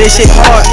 this shit hard.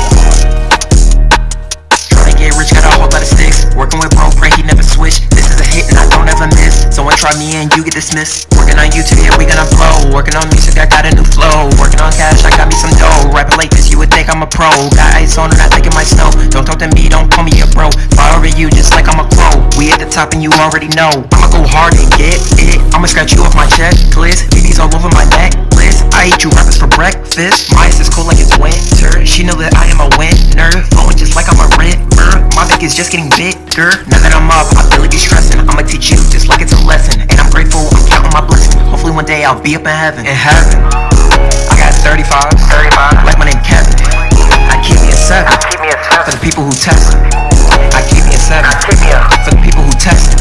Tryna get rich, got a whole lot of sticks. Working with bro, pray he never switch. This is a hit and I don't ever miss. Someone try me and you get dismissed. Working on YouTube, yeah, we gonna blow. Working on music, I got a new flow. Working on cash, I got me some dough. Rapping like this, you would think I'm a pro. Got ice on and I think it might snow. Don't talk to me, don't call me a bro. Fire over you just like I'm a crow. We at the top and you already know. I'ma go hard and get it. I'ma scratch you off my checklist. BB's all over my necklace. I eat you rappers for breakfast. My ice is cold like it's winter. She know that I am a winner. Flowing just like I'm a river. My back is just getting bigger. Now that I'm up, I barely be stressing. I'ma teach you just like it's a lesson. And I'm grateful, I'm counting my blessings. Hopefully one day I'll be up in heaven. I got 35, like my name Kevin. I keep me a 7, for the people who test. I keep me a 7, for the people who test.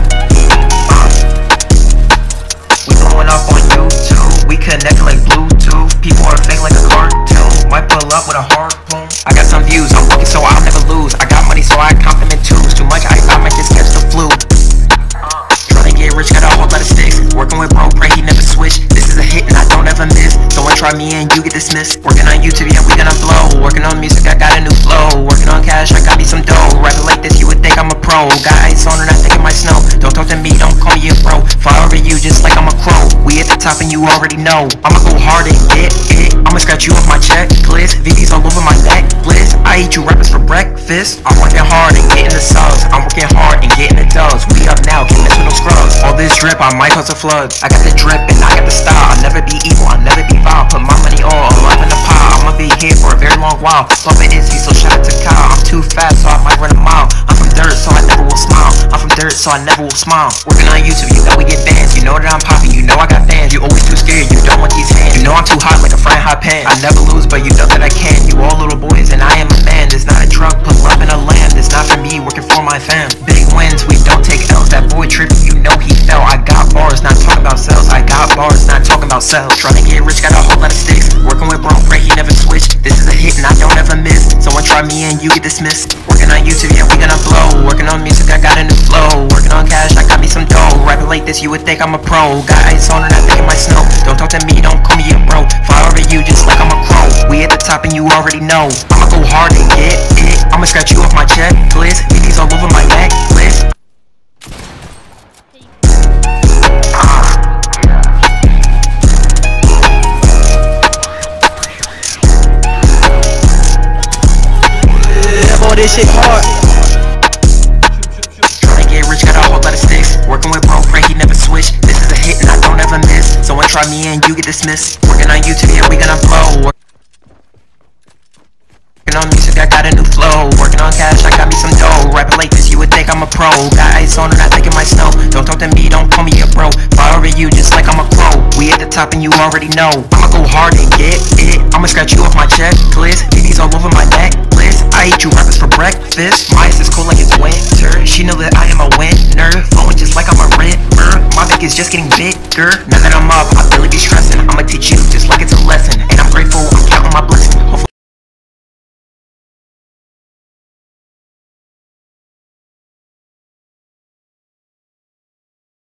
We blowing up on YouTube. We connect like Bluetooth. People are fake like a cartoon. Might pull up with a harpoon. I got some views, I'm working so I'll never lose. I got money so I compliment twos. Too much ice, I might just catch the flu. Tryna get rich, got a whole lot of sticks. Working with bro, pray he never switch. This is a hit and I don't ever miss. Someone try me and you get dismissed. Working on YouTube, yeah, we gonna blow. Working on music, I got a new flow. Working on cash, I got me some dough. Rapping like this, you would think I'm a pro. Got ice on and I think it might snow. Don't talk to me, don't call me a bro. Fire over you just like I'm a crow. We at the top and you already know. I'ma go hard and get it. I'ma scratch you off my checklist. VV's all over my necklace. I eat you rappers for breakfast. I'm working hard and getting the subs. I'm working hard and getting the dubs. We up now, can't mess with no scrubs. All this drip, I might cause a flood. I got the drip and I got the style. I'll never be evil, I'll never be vile. Put my money all up in the pile. I'ma be here for a very long while. Pumping Izzy, so shout out to Kyle. I'm too fast, so I might run a mile. I'm from dirt, so I never will smile. I'm from dirt, so I never will smile. Working on YouTube, you know we get bands. You know that I'm popping, you know I got fans. You always too scared, you don't want these hands. You know I'm too hot like a frying hot pan. I never lose, but you know that I can. You all little boys and I am a man. This not a truck, put love in a land. This not for me, working for my fam. Big wins, we don't take L's. That boy tripping, you know he fell. I got bars, not talking about sales. I got bars, not talking about sales. Tryna get rich, got a whole lot of sticks. Working with bro, pray he never switch. This is a hit and I don't ever miss. Someone try me and you get dismissed. Working on YouTube, yeah, we gonna blow. Working on music, I got a new flow. Working on cash, I got me some dough. Rapping like this, you would think I'm a pro. Got ice on and I think it might snow. Don't talk to me, don't call me a bro. Fire over you just like I'm a crow. We at the top and you already know. I'ma go hard and get it. I'ma scratch you off my checklist. BB's all over my necklace. Boy, this shit hard. Tryna get rich, got a whole lot of sticks. Working with bro, pray he never switch. This is a hit and I don't ever miss. Someone try me and you get dismissed. Working on YouTube, yeah, we gonna blow. Working on music, I got a new flow. Working on cash, I got me some dough. Rapping like this, you would think I'm a pro. Got ice on and I think it might snow. Don't talk to me, don't call me a bro. Fire over you just like I'm a crow. We at the top and you already know. I'ma go hard and get it. I'ma scratch you off my checklist. BB's all over my necklace. I eat you rappers for breakfast. My ice is cold like it's winter. She know that I am a winner. Flowing just like I'm a river. My back is just getting bigger. Now that I'm up, I barely be stressing. I'ma teach you just like it's a lesson. And I'm grateful, I'm counting my blessings. Hopefully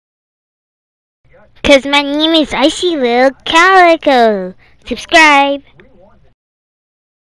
Cause my name is Icy Little Calico. Subscribe.